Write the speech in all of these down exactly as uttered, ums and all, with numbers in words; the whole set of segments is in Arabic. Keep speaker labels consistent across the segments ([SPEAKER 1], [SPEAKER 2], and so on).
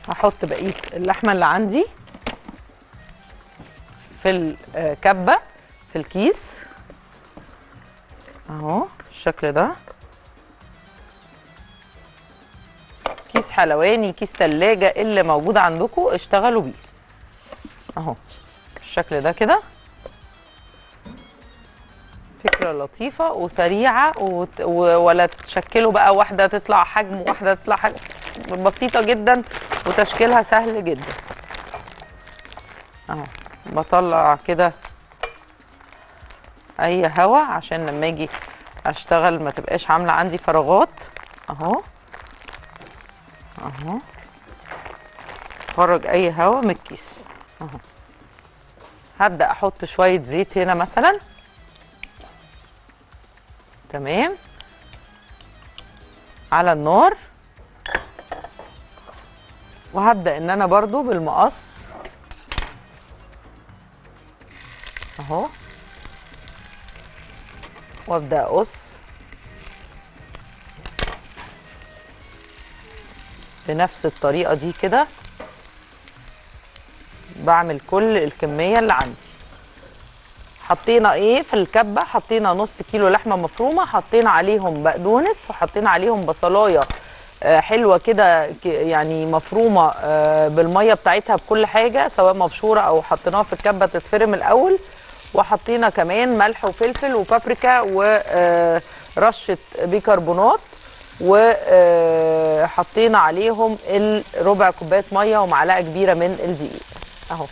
[SPEAKER 1] هحط بقيه اللحمه اللي عندي في الكبه في الكيس اهو بالشكل ده. كيس حلواني، كيس تلاجة، اللي موجود عندكم اشتغلوا بيه اهو بالشكل ده كده. فكرة لطيفة وسريعة وت... و... ولا تشكلوا بقى واحدة تطلع حجم وواحدة تطلع حجم، بسيطة جدا وتشكيلها سهل جدا اهو. بطلع كده اي هوا عشان لما اجي اشتغل ما تبقاش عاملة عندي فراغات اهو اهو. خرج اي هوا من الكيس اهو. هبدأ احط شوية زيت هنا مثلا تمام على النار، وهبدأ ان انا برضو بالمقص اهو وابدأ اقص بنفس الطريقة دي كده. بعمل كل الكمية اللي عندي. حطينا ايه في الكبة؟ حطينا نص كيلو لحمة مفرومة، حطينا عليهم بقدونس وحطينا عليهم بصلاية حلوة كده يعني مفرومة بالمية بتاعتها بكل حاجة، سواء مبشورة او حطيناها في الكبة تتفرم الاول، وحطينا كمان ملح وفلفل وبابريكا ورشة بيكربونات، وحطينا عليهم ربع كوبايه ميه ومعلقه كبيره من الدقيق اهو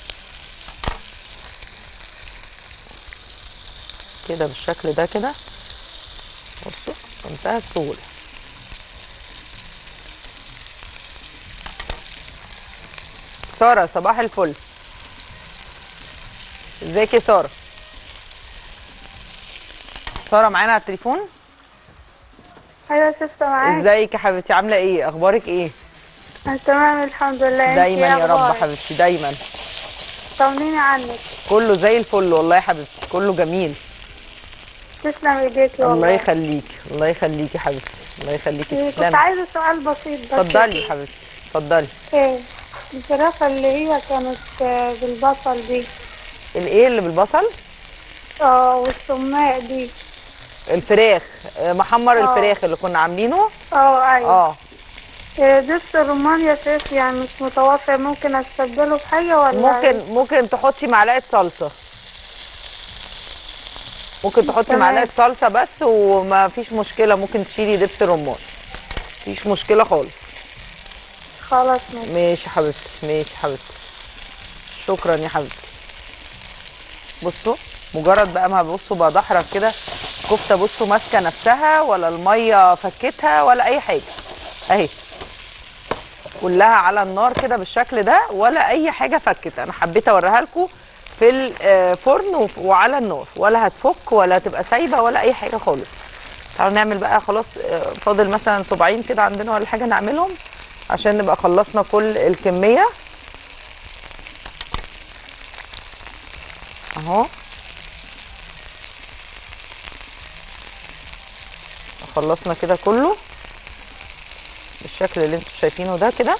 [SPEAKER 1] كده بالشكل ده كده. بصوا بمنتهى السهوله. ساره صباح الفل، ازيك يا ساره؟ ساره معانا على التليفون؟
[SPEAKER 2] ايوه يا ستة معاك.
[SPEAKER 1] ازيك يا حبيبتي؟ عامله ايه؟ اخبارك ايه؟
[SPEAKER 2] انا تمام الحمد لله.
[SPEAKER 1] دايما يا رب حبيبتي دايما.
[SPEAKER 2] طمنيني عنك.
[SPEAKER 1] كله زي الفل والله يا حبيبتي، كله جميل.
[SPEAKER 2] تسلم ايديكي والله.
[SPEAKER 1] الله يخليكي الله يخليكي يا حبيبتي، الله يخليكي.
[SPEAKER 2] تسلمي. كنت عايزه سؤال بسيط بس.
[SPEAKER 1] اتفضلي يا حبيبتي اتفضلي.
[SPEAKER 2] ايه الفرافه اللي هي كانت بالبصل دي؟
[SPEAKER 1] الايه اللي بالبصل؟
[SPEAKER 2] اه والسماق دي.
[SPEAKER 1] الفراخ محمر. أوه. الفراخ اللي كنا عاملينه.
[SPEAKER 2] اه ايوه.
[SPEAKER 1] اه
[SPEAKER 2] دبس الرمان يا شيخ يعني مش متوفر، ممكن استبدله بحاجه ولا؟
[SPEAKER 1] ممكن ايه؟ ممكن تحطي معلقه صلصه، ممكن تحطي تمام. معلقه صلصه بس وما فيش مشكله، ممكن تشيلي دبس الرمان مفيش مشكله خالص.
[SPEAKER 2] خلاص ماشي.
[SPEAKER 1] ماشي يا حبيبتي ماشي يا حبيبتي، شكرا يا حبيبتي. بصوا مجرد بقى ما بصوا بدحرج كده كفته، بصوا ماسكه نفسها ولا الميه فكتها ولا اي حاجه اهي، كلها على النار كده بالشكل ده ولا اي حاجه فكت. انا حبيت اوريها لكم في الفرن وعلى النار، ولا هتفك ولا هتبقى سايبه ولا اي حاجه خالص. تعالوا نعمل بقى خلاص، فاضل مثلا صباعين كده عندنا ولا حاجه نعملهم عشان نبقى خلصنا كل الكميه اهو. خلصنا كده كله بالشكل اللي انتوا شايفينه ده كده.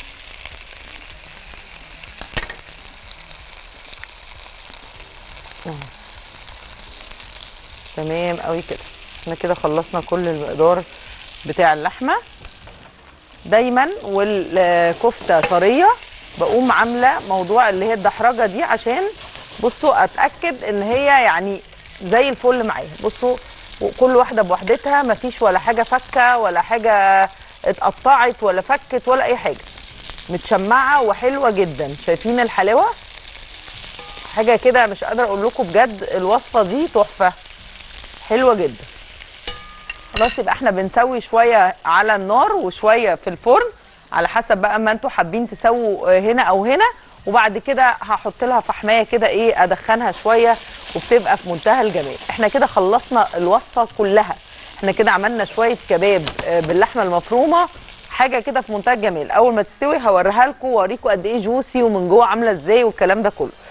[SPEAKER 1] تمام قوي كده. احنا كده خلصنا كل المقدار بتاع اللحمه. دايما والكفته طريه بقوم عامله موضوع اللي هي الدحرجه دي عشان بصوا اتاكد ان هي يعني زي الفل معايا. بصوا كل واحده بوحدتها، مفيش ولا حاجه فكه ولا حاجه اتقطعت ولا فكت ولا اي حاجه، متشمعه وحلوه جدا. شايفين الحلاوه؟ حاجه كده مش قادره اقول لكم بجد، الوصفه دي تحفه حلوه جدا. خلاص يبقى احنا بنسوي شويه على النار وشويه في الفرن على حسب بقى ما انتوا حابين تسووا هنا او هنا، وبعد كده هحط لها فحمايه كده ايه ادخنها شويه وبتبقى في منتهى الجمال. احنا كده خلصنا الوصفه كلها. احنا كده عملنا شويه كباب باللحمه المفرومه، حاجه كده في منتهى الجمال. اول ما تستوي هوريها لكم واوريكم قد ايه جوسي ومن جوه عامله ازاي والكلام ده كله.